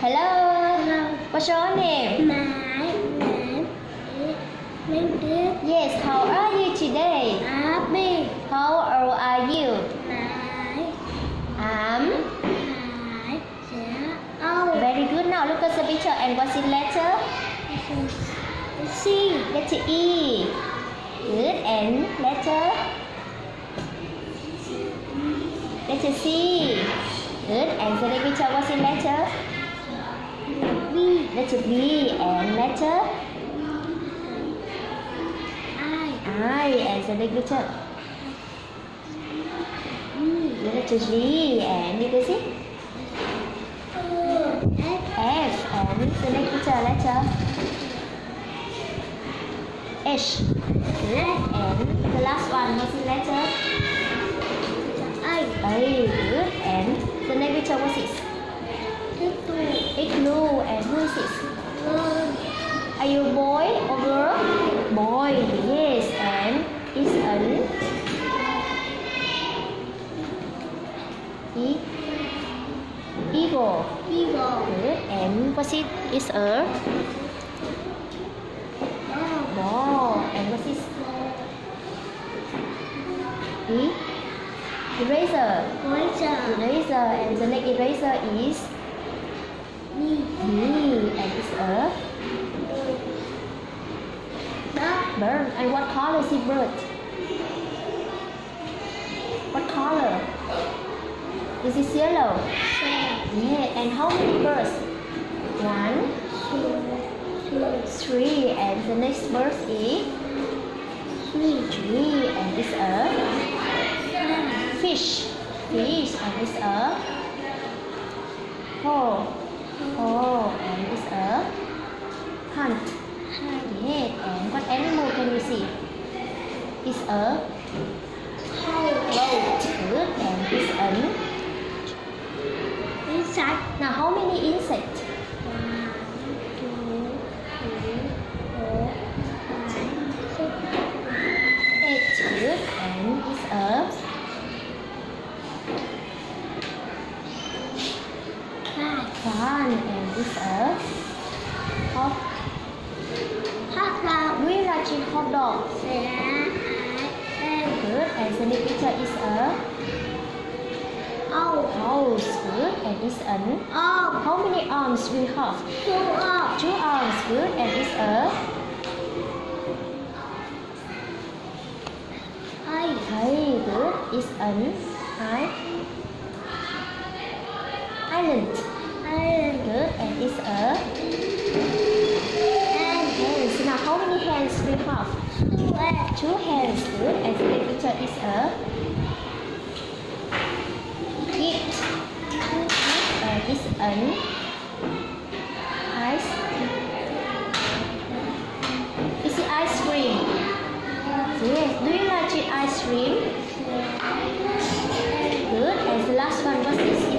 Hello. Hello. What's your name? My name is Linda. Yes. How are you today? Happy. How old are you? I'm 9 years old. very good. Now look at the picture and what's in letter? C. Letter E. Good. And letter C. Good. And the next picture what's in letter? B. Letter B. And letter I. And the next picture? E. Letter G. And you can see? F. F. And the next picture letter H. Good. And the last one what's in letter? I. A. Good. And the next picture what's this? Igloo. And who is this? Are you a boy or girl? Boy. Yes. And is an eagle. Eagle. Good. And what's it? Is a ball. And what's this? Eraser. Eraser. And the next eraser is B. and it's a bird. And what color is it bird? What color? Is it yellow? Yeah. And how many birds? 1, 2, 3. And the next bird is 3. And it's a fish. And it's a hole. And it's a hunt. Yeah. And what animal can you see? It's a float. Good. And it's an Insect. now how many insects? 1, 2, 3, 4, 5, 6. 8. Good. And it's a fan. And it's a hot Hot do you like hot dog? dog. Good. And the next picture is a house. Good. And it's an how many arms do you have? 2 arms. Good. And it's a hey. Good. It's an island. Good. And it's a hands. Now how many hands do you have? 2 hands. Good. And the next picture is a gift. And it's an ice. Is it ice cream? Yes. Do you like it ice cream? Good. And the last one was this.